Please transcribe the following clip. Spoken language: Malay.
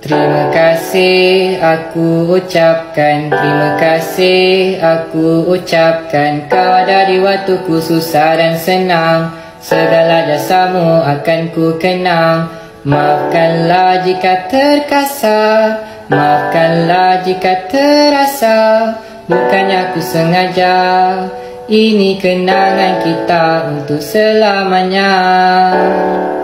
Terima kasih aku ucapkan, terima kasih aku ucapkan. Kau ada di waktuku susah dan senang, segala jasamu akan ku kenang. Maafkanlah jika terkasar, maafkanlah jika terasa, bukannya aku sengaja. Ini kenangan kita untuk selamanya.